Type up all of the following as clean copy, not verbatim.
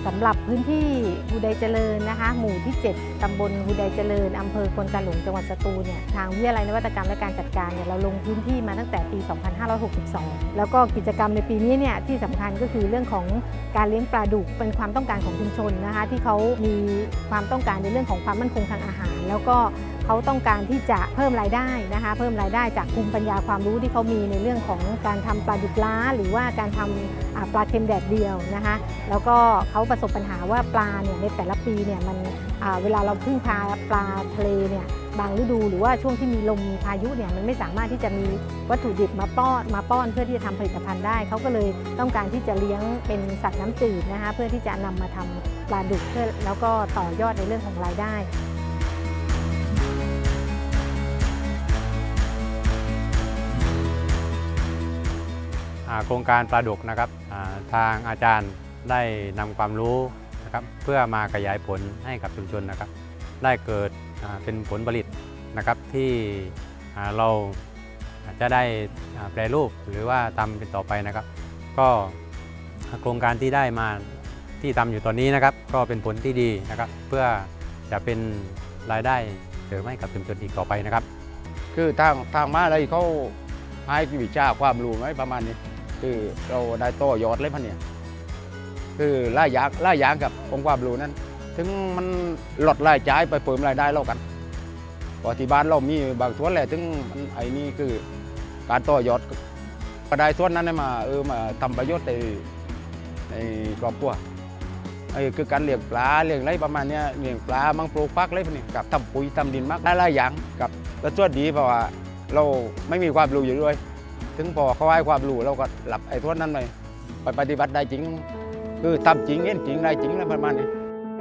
สำหรับพื้นที่ฮูไดเจริญนะคะหมู่ที่ 7 ตำบลฮูไดเจริญอำเภอควนกาหลงจังหวัดสตูลเนี่ยทางวิทยาลัยนวัตกรรมและการจัดการเนี่ยเราลงพื้นที่มาตั้งแต่ปี 2562 แล้วก็กิจกรรมในปีนี้เนี่ยที่สำคัญก็คือเรื่องของการเลี้ยงปลาดุกเป็นความต้องการของชุมชนนะคะที่เขามีความต้องการในเรื่องของความมั่นคงทางอาหารแล้วก็เขาต้องการที่จะเพิ่มรายได้นะคะเพิ่มรายได้จากภูมิปัญญาความรู้ที่เขามีในเรื่องของการทำปลาดุกล้าหรือว่าการทำปลาเค็มแดดเดียวนะคะแล้วก็เขาประสบปัญหาว่าปลาเนี่ยในแต่ละปีเนี่ยมันเวลาเราพึ่งพาปลาทะเลเนี่ยบางฤดูหรือว่าช่วงที่มีลมมีพายุเนี่ยมันไม่สามารถที่จะมีวัตถุดิบมาป้อนเพื่อที่จะทำผลิตภัณฑ์ได้เขาก็เลยต้องการที่จะเลี้ยงเป็นสัตว์น้ำจืดนะคะเพื่อที่จะนำมาทำปลาดุกแล้วก็ต่อยอดในเรื่องของรายได้โครงการปลาดุกนะครับทางอาจารย์ได้นำความรู้นะครับเพื่อมาขยายผลให้กับชุมชนนะครับได้เกิดเป็นผลผลิตนะครับที่เราจะได้แปรรูปหรือว่าทำเป็นต่อไปนะครับก็โครงการที่ได้มาที่ทำอยู่ตอนนี้นะครับก็เป็นผลที่ดีนะครับเพื่อจะเป็นรายได้เสริมให้กับชุมชนอีกต่อไปนะครับคือทางมาอะไรเขาให้วิชาความรู้ไว้ประมาณนี้คือเราได้โตยอดเลยพันเนี่ยคือล่ายางกับองค์ความรู้นั้นถึงมันลดรายจ่ายไปเพิ่มรายได้เรากันพอที่บ้านเรามีบางส่วนแหละถึงมันไอ้นี่คือการโตยอดก็ได้ส่วนนั้นมามาทำประโยชน์ในครอบครัวคือการเลี้ยงปลาเลี้ยงอะไรประมาณนี้เลี้ยงปลามังปลูกฟักอะไรพวกนี้กับทำปุ๋ยทำดินมากหลายอย่างกับก็ส่วนดีเพราะว่าเราไม่มีความรู้อยู่ด้วยถึงพอเขาให้ความรู้เราก็หลับไอ้ส่วนนั้นไปปฏิบัติได้จริงคือทำจริงเห็นจริงได้จริงแล้วประมาณนี้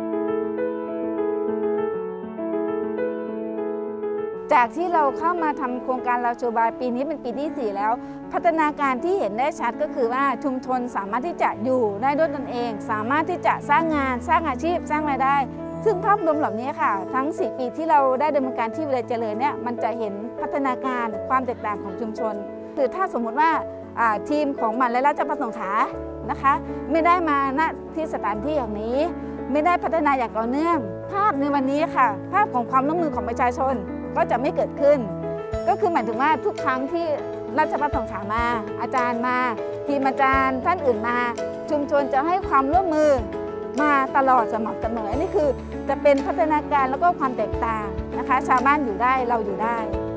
จากที่เราเข้ามาทำโครงการเราโชบายปีนี้เป็นปีที่ 4 แล้วพัฒนาการที่เห็นได้ชัดก็คือว่าชุมชนสามารถที่จะอยู่ได้ด้วยตนเองสามารถที่จะสร้างงานสร้างอาชีพสร้างรายได้ซึ่งภาพรวมเหล่านี้ค่ะทั้ง 4 ปีที่เราได้ดำเนินการที่วิทยาลัยเจริญเนี่ยมันจะเห็นพัฒนาการความแตกต่างของชุมชนคือถ้าสมมุติว่าทีมของมันและราชภัฏสงขลานะคะไม่ได้มาณที่สถานที่อย่างนี้ไม่ได้พัฒนาอย่างต่อเนื่องภาพในวันนี้ค่ะภาพของความร่วมมือของประชาชนก็จะไม่เกิดขึ้นก็คือหมายถึงว่าทุกครั้งที่ราชภัฏสงขลามาอาจารย์มาทีมอาจารย์ท่านอื่นมาชุมชนจะให้ความร่วมมือมาตลอดสม่ำเสมอนี่คือจะเป็นพัฒนาการแล้วก็ความแตกต่างนะคะชาวบ้านอยู่ได้เราอยู่ได้